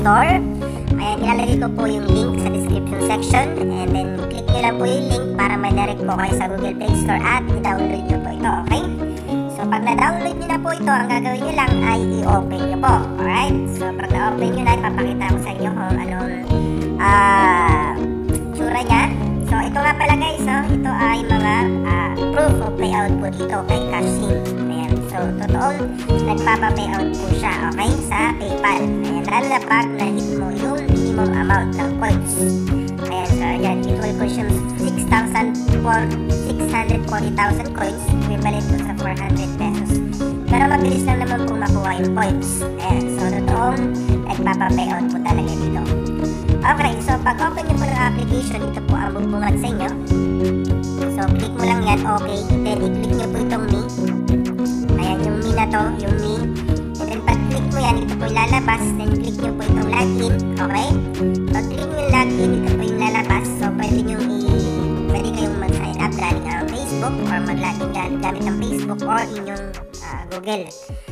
Store. Ayan, ilalagay ko po yung link sa description section, and then click nyo lang po yung link para ma-direct po kayo sa Google Play Store at i-download nyo po ito, okay? So pag na-download nyo na po ito, ang gagawin nyo lang ay i-open nyo po, alright? So pag na-open nyo na, ipapakita ko sa inyo kung anong tsura nya. So ito nga pala guys, so ito ay mga proof of payout po dito kay Cashin. Ayan, so totoong nagpapa-payout po siya, okay, sa PayPal. Ayan, lalo na pag na-hit mo yung minimum amount ng coins. Ayan, so ayan, it will consume 640,000 coins, equivalent po sa 400 pesos. Pero mabilis lang naman po makuha yung points. Ayan, so totoong nagpapa-payout po talaga dito. Okay, so pag open nyo po ng application, ito po ang bubungad sa inyo. So click mo lang yan, okay, then i-click nyo po itong me. Ayan, yung me na to, yung me. And then pag click mo yan, ito po yung lalabas, then click nyo po itong login, okay? So click nyo yung login, ito po yung lalabas. So pwede kayong mag-sign up galing ang Facebook, or mag-login gamit ang Facebook or inyong Google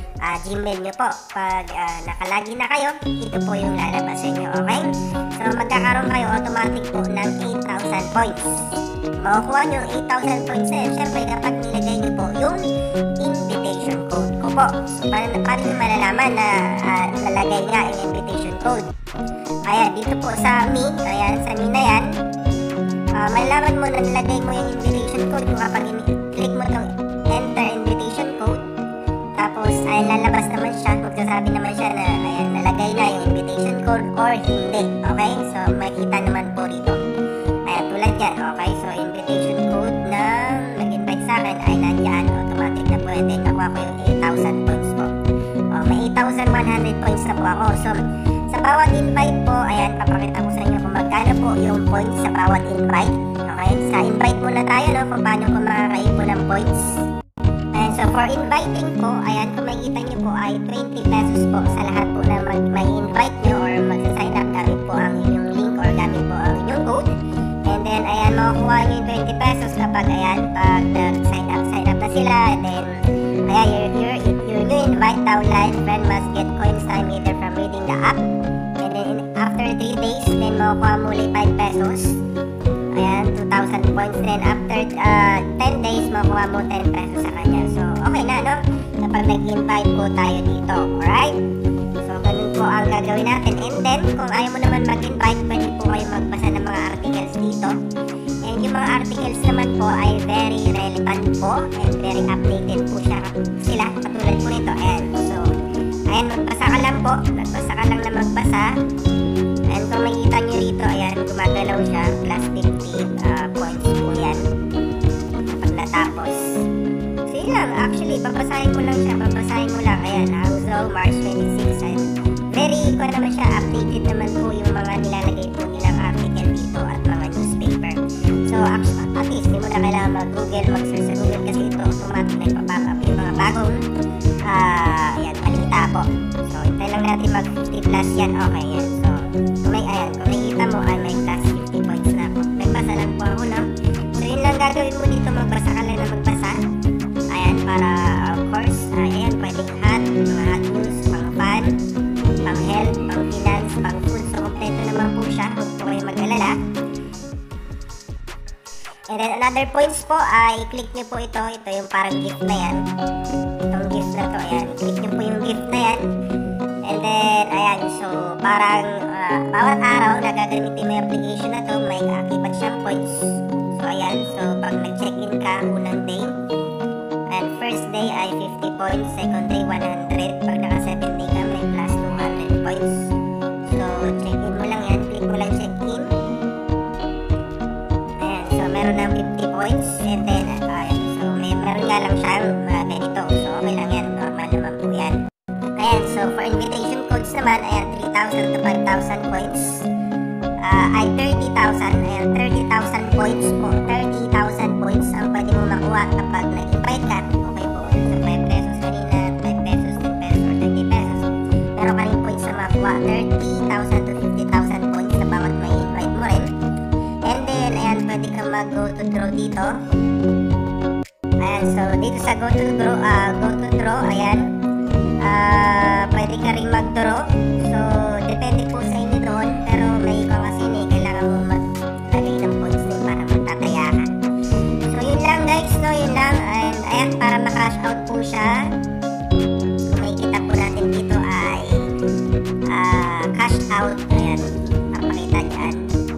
Gmail nyo po. Pag nakalagin na kayo, ito po yung lalabas sa inyo, okay? So magkakaroon kayo automatic po ng 8,000 points. Makukuha nyo yung 8,000 points na yun, syempre kapag nilagay nyo po yung invitation code ko po. So paano nyo malalaman na lalagay nga yung invitation code? Kaya dito po sa me, ayan, sa me na yan, malalaman mo na nilagay mo yung invitation code kung kapag click mo itong enter invitation code. Tapos ay lalabas naman siya, magsasabi naman siya na ayan, nalagay na yung invitation code or hindi, okay? So makikita naman po dito. Ayan, tulad yan, okay? So invitation code na nag-invite sa akin ay nandyan, automatic na pwede nakuha ko yung 8,000 points po. May 8,100 points na po ako. So sa bawat invite po, ayan, papakita ko sa inyo kung magkano po yung points sa bawat invite. Okay, sa invite muna tayo, no, kung paano ko makakaipon ng points. Ayan, so for inviting po, ayan, kung makikita nyo po ay 20 pesos po sa lahat po na may invite nyo or magsa-sign up gamit po ang inyong link or gamit po ang inyong code. And then, ayan, makukuha nyo yung 20 pesos kapag, ayan, pag sign up na sila. And then, ayan, your new invite downline friend must get coins time either from reading the app. And then, after 3 days, then makukuha muli 5 pesos. Ayan, 2,000 points. Then after 10 days, makuha mo 10 pesos sa kanya. So, okay na, no? Kapag nag-invite po tayo dito. Alright? So, ganun po ang gagawin natin. And then, kung ayaw mo naman mag-invite, pwede po kayo magbasa ng mga articles dito. And yung mga articles naman po ay very relevant po and very updated po sila. Katulad po nito. And so, ayan, magbasa ka lang po. Magbasa ka lang na magbasa. And kung makikita nyo rito, ayan, gumagalaw siya. Plus 50 points po yan. Kapag natapos. So yun lang, actually, babasahin mo lang siya. Babasahin mo lang. Ayan, Hangzhou, March 26. And very, kung naman siya, updated naman po yung mga nilalagay po nilang article dito at mga newspaper. So, actually, at least, hindi mo na kailangan mag-Google, mag-search sa Google kasi ito, automatic na ipapop up yung mga bagong ayan, balita po. So, hintay lang natin mag-50 plus yan. Okay, yan. So, kung makikita mo ay may plus 50 points na ako. Nagbasa lang po ako, no? So, yun lang gagawin mo dito. Magbasa ka lang na magbasa. Ayan, para, of course, ayan, pwedeng mga hot news, pang fun, pang health, pang finance, pang food. So, kompleto naman po siya. Huwag po kayo mag-alala. And then, another points po ay click nyo po ito. Ito yung parang gift na yan. Itong gift na to, ayan. Click nyo po yung gift na yan. And then, ayan, so parang bawat araw na gagamitin mo yung application na to, may akibat siyang points. So, ayan, so pag nag-check-in ka, unang day, and first day ay 50 points, second day 100, pag naka 7 day ka, may plus 200 points. So, check-in mo lang yan, click mo lang check-in. Ayan, so meron ng 50 points, and then, ayan, so meron nga lang siyang ganito, so okay lang yan, normal naman po yan. Ayan, so for invitation codes naman, ayan, 3,000 to 5,000 points. Ay 30,000, ayan, 30,000 points po. 30,000 points ang pwede mo makuha kapag nag-invite ka. Okay po, so 5 pesos kanina, 5 pesos, 10 pesos, or 30 pesos. Meron ka rin points na makuha, 30,000 to 50,000 points sa bawat may invite mo rin. And then, ayan, pwede ka mag-go to draw dito. Ayan, so dito sa go to draw, ayan, pwede ka rin mag-draw. So, depende po sa inyo doon. Pero may ikaw kasi kailangan mo mag-alay ng points din para magtataya ka. So, yun lang guys, no? Yun lang. And ayan, para makash out po siya. May kita po natin dito ay cash out. Ayan, papakita dyan.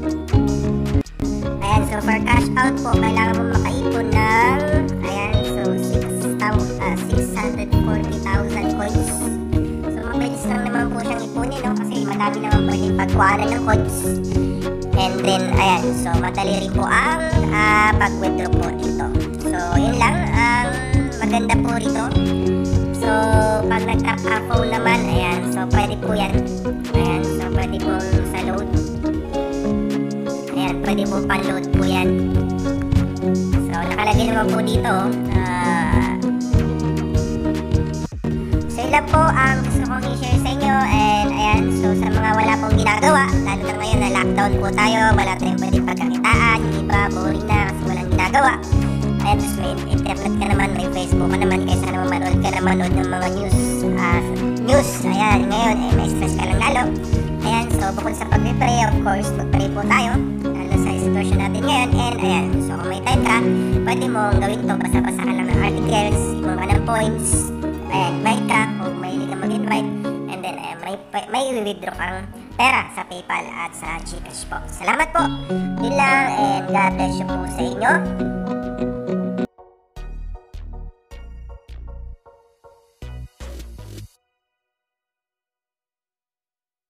Ayan, so for cash out po, kailangan mo makaipon ng ayan, so 640,000 coins. So mabilis lang naman po siyang ipunin, no? Kasi madami naman pwedeng pagkuhanan ng coins. And then, ayan, so madali rin po ang pag-withdraw po dito. So yun lang, ang maganda po rito. So pag nag-tap phone naman, ayan, so pwede po yan. Ayan, so pwede po sa load. Ayan, pwede po pan-load po yan. So nakalagay naman po dito, so ilan po ang gusto kong i-share sa inyo. And ayan, so sa mga wala pong ginagawa, lalo na ngayon na lockdown po tayo, wala tayong pwedeng pagkakitaan, yung iba boring na kasi walang ginagawa. Ayan, tapos may internet ka naman, may Facebook ka naman, kaysa naman manood ka na manood ng mga news. Ayan, ngayon may stress ka lang lalo. Ayan, so bukod sa pag-pray, of course, mag-pray po tayo lalo sa sitwasyon natin ngayon. And ayan, so kung may time ka, pwede mo gawin to, basa-basa ka lang ng articles, ibang ka ng points. Ayan, invite ka kung mahilig ka mag-invite. And then ayan, may i-withdraw kang pera sa PayPal at sa GCash po. Salamat po, yun lang, and God bless you po sa inyo.